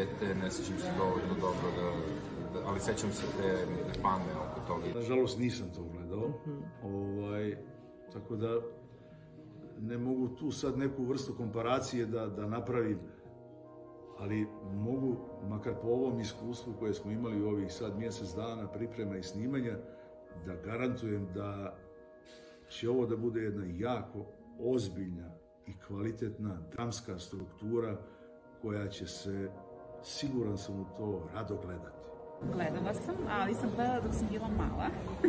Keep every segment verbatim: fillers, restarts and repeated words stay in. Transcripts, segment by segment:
dete, ne sećam se dovoljno dobro da, da, ali sećam se te fame oko toga. Nažalost nisam to gledao, ovaj, tako da ne mogu tu sad neku vrstu komparacije da, da napravim, ali mogu, makar po ovom iskustvu koje smo imali u ovih sad mjesec dana priprema i snimanja, da garantujem da će ovo da bude jedna jako ozbiljna i kvalitetna dramska struktura koja će se, siguran sam u to, rado gledati. Gledala sam, ali sam gledala dok sam bila mala.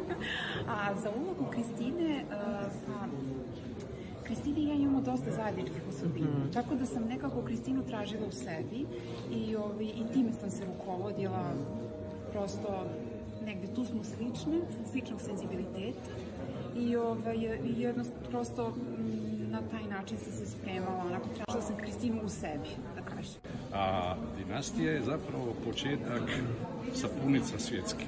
A za ulogu Kristine, pa, Kristina i ja imamo dosta zajedničkih osobina. Mm. Tako da sam nekako Kristinu tražila u sebi i, ovi, i time sam se rukovodila. Prosto negde tu smo slične, sličnog senzibiliteta i ovaj, jednostavno prosto na taj način sam se spremala, onako tražila sam Kristinu u sebi, da kažem. A Dinastija je zapravo početak sapunica svjetskih.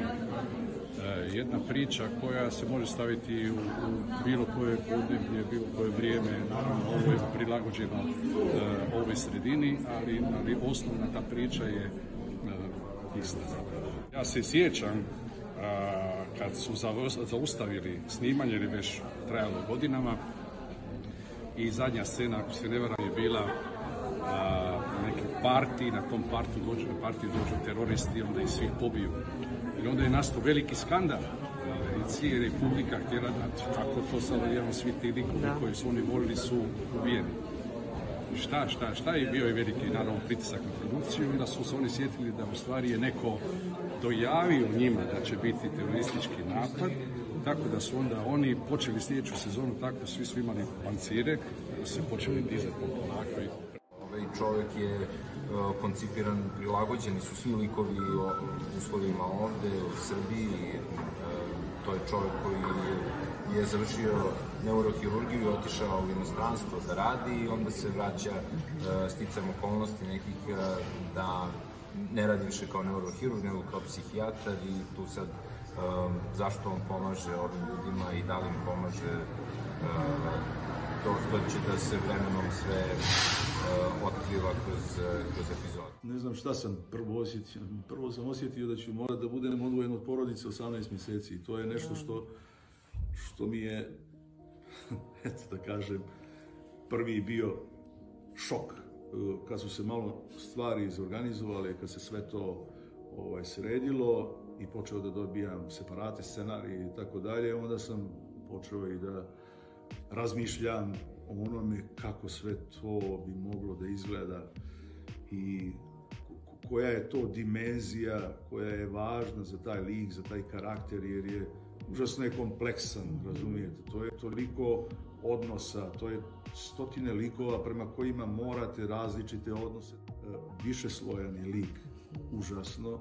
E, jedna priča koja se može staviti u, u bilo koje podneblje, bilo koje vrijeme, naravno ovo je prilagođeno e, ovoj sredini, ali, ali osnovna ta priča je e, ista zapravo. Ja se sjećam a, kad su zaustavili snimanje, jer je već trajalo godinama, i zadnja scena, ako se ne varam, je bila a, neki parti, na tom partiju dođu, partiju dođu teroristi, onda ih svih pobiju. I onda je nastao veliki skandal. I cijela Republika htjela da kako to sad jedno svi ti likovi koji su oni volili su ubijeni. Šta, šta, šta je bio i veliki naravno pritisak na produkciju i da su se oni sjetili da u stvari je neko dojavio njima da će biti teroristički napad, tako da su onda oni počeli sljedeću sezonu tako, svi su imali pancire, da su se počeli dizati po polako. Ovaj čovjek je uh, koncipiran, prilagođeni su svi likovi uslovima ovde u Srbiji. Uh, to je čovjek koji je, je završio neurohirurgiju i otišao u inostranstvo da radi i onda se vraća uh, sticam okolnosti nekih uh, da ne radi više kao neurohirurg, nego kao psihijatar i tu sad um, zašto on pomaže ovim ljudima i da li im pomaže, uh, to, to će da se vremenom sve uh, otkriva kroz, uh, kroz epizod. Ne znam šta sam prvo osjetio. Prvo sam osjetio da ću morati da budem odvojen od porodice osamnaest mjeseci i to je nešto što, što mi je, eto da kažem, prvi bio šok. Kad su se malo stvari izorganizovale, kad se sve to ovaj, sredilo i počeo da dobijam separate, scenarije i tako dalje, onda sam počeo i da razmišljam o onome kako sve to bi moglo da izgleda i koja je to dimenzija koja je važna za taj lik, za taj karakter, jer je užasno je kompleksan, razumijete, to je toliko odnosa, to je stotine likova prema kojima morate različite odnose. Višeslojan je lik, užasno,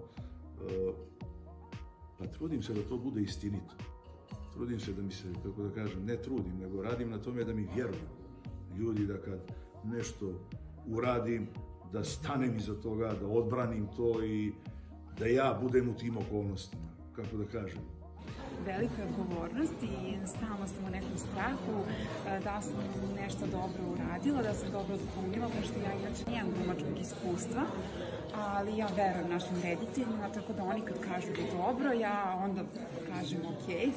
pa trudim se da to bude istinito. Trudim se da mi se, kako da kažem, ne trudim, nego radim na tome da mi vjeruju ljudi, da kad nešto uradim, da stanem iza toga, da odbranim to i da ja budem u tim okolnostima, kako da kažem. Velika odgovornost i stalno sam u nekom strahu da sam nešto dobro uradila, da sam dobro odklonila, pošto ja inače nemam glumačkog iskustva, ali ja verujem našim rediteljima, tako da oni kad kažu da je dobro, ja onda kažem ok.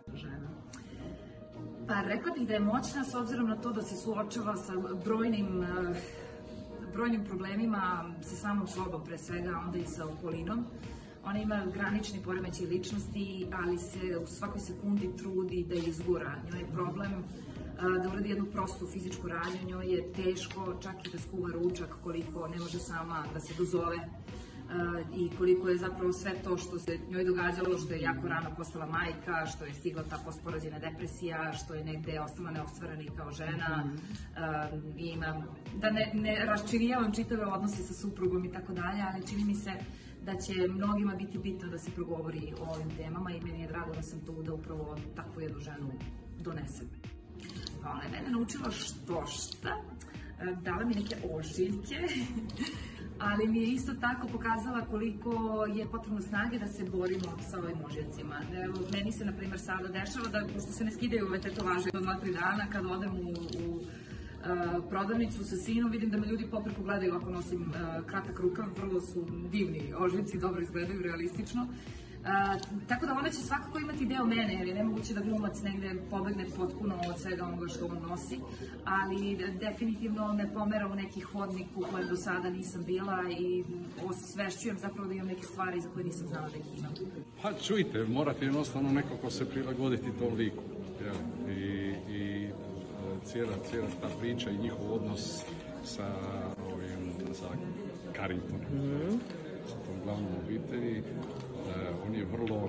Pa rekla bih da je moćna s obzirom na to da se suočava sa brojnim, brojnim problemima sa samom sobom pre svega, onda i sa okolinom. Ona ima granični poremećaj ličnosti, ali se u svakoj sekundi trudi da izgura. Njoj je problem da uradi jednu prostu fizičku radnju, njoj je teško čak i da skuva ručak, koliko ne može sama da se dozove i koliko je zapravo sve to što se njoj događalo, što je jako rano postala majka, što je stigla ta postporođena depresija, što je negde ostala neostvarena kao žena, ima, da ne, ne raščinijavam čitave odnose sa suprugom i tako dalje, ali čini mi se da će mnogima biti bitno da se progovori o ovim temama i meni je drago da sam tu da upravo takvu jednu ženu donesem. Pa ona je mene naučila što šta, dala mi neke ošiljke, ali mi je isto tako pokazala koliko je potrebno snage da se borimo sa ovim mužjacima. Meni se, na primjer, sada dešava da, pošto se ne skidaju ove tetovaže do dva tri dana, kad odem u, u prodavnicu sa sinom, vidim da me ljudi popreko gledaju ako nosim uh, kratak rukav, vrlo su divni ožiljci, dobro izgledaju, realistično. Uh, tako da ona će svakako imati deo mene, jer je nemoguće da glumac negde pobegne potpuno od svega onoga što on nosi, ali definitivno me pomera u neki hodnik u kojem do sada nisam bila i osvešćujem zapravo da imam neke stvari za koje nisam znala da ih imam. Pa čujte, morate jednostavno nekako se prilagoditi tom liku. Ja. I, i cijela, cijela ta priča i njihov odnos sa, ovim, sa Carringtonom, mm-hmm. sa tom glavnom obitelji. Uh, on je vrlo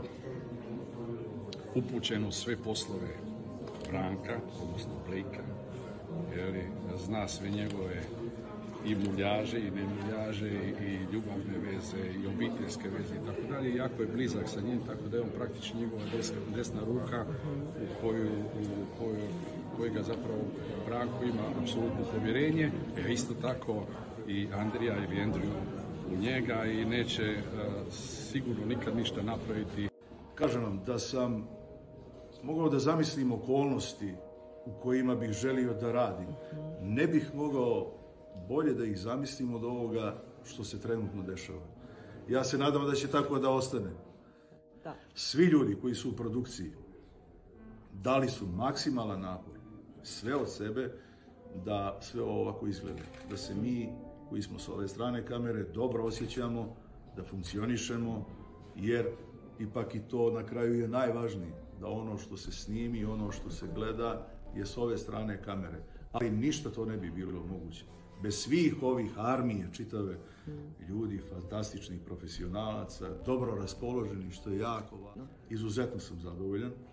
upućen u sve poslove Branka, odnosno Blakea, jer zna sve njegove i muljaže i nemuljaže i ljubavne veze i obiteljske veze i tako dalje. Jako je blizak sa njim, tako da je on praktično njegova desna, desna ruka u koju, u koju, kojega zapravo Branko ima apsolutno povjerenje, a isto tako i Andrija ili Andrew u njega i neće uh, sigurno nikad ništa napraviti. Kažem vam da sam mogao da zamislim okolnosti u kojima bih želio da radim. Ne bih mogao bolje da ih zamislim od ovoga što se trenutno dešava. Ja se nadam da će tako da ostane. Da. Svi ljudi koji su u produkciji dali su maksimalan napor, sve od sebe, da sve ovo ovako izgleda. Da se mi koji smo s ove strane kamere dobro osjećamo, da funkcionišemo, jer ipak i to na kraju je najvažnije, da ono što se snimi, ono što se gleda je s ove strane kamere. Ali ništa to ne bi bilo moguće. Bez svih ovih armije, čitave ljudi, fantastičnih profesionalaca, dobro raspoloženi, što je jako važno. Izuzetno sam zadovoljan. E,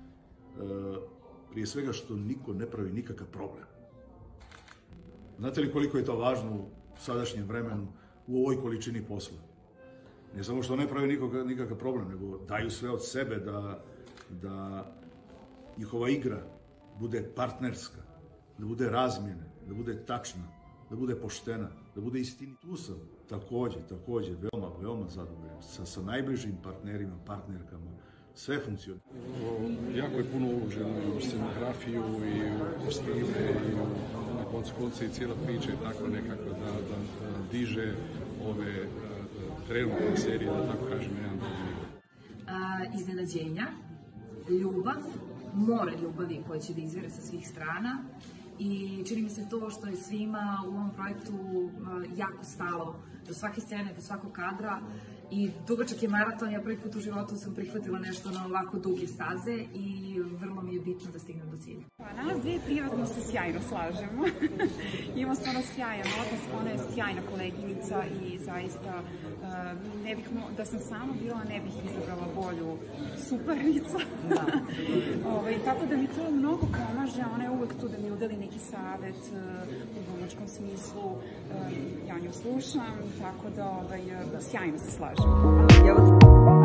prije svega što niko ne pravi nikakav problem. Znate li koliko je to važno u sadašnjem vremenu, u ovoj količini posla? Ne samo što ne pravi nikoga, nikakav problem, nego daju sve od sebe da, da njihova igra bude partnerska, da bude razmjene, da bude tačna, da bude poštena, da bude istinita. Tu sam također, također, veoma, veoma zadovoljan sa, sa najbližim partnerima, partnerkama. Sve funkcionira. Jako je puno uloženo i u scenografiju i u kostime i u, na koncu konca i cijela priča je tako nekako da, da, da diže ove trenutne serije, da tako kažem, jedan drugi nivo. Iznenađenja, ljubav, more ljubavi koje će da izvire sa svih strana i čini mi se to što je svima u ovom projektu jako stalo do svake scene, do svakog kadra i dugačak je maraton, ja prvi put u životu sam prihvatila nešto na ovako duge staze i vrlo mi je bitno da stignem do cilja. Nas dvije privatno se sjajno slažemo. Imamo stvarno sjajan odnos, ona je sjajna koleginica i zaista uh, ne bih, da sam sama bila, ne bih izabrala bolju suparnicu. Da. Ove, tako da mi to mnogo pomaže, ona je uvek tu da mi udeli neki savjet uh, u glumačkom smislu, uh, ja nju slušam, tako da ovaj, sjajno se slažem.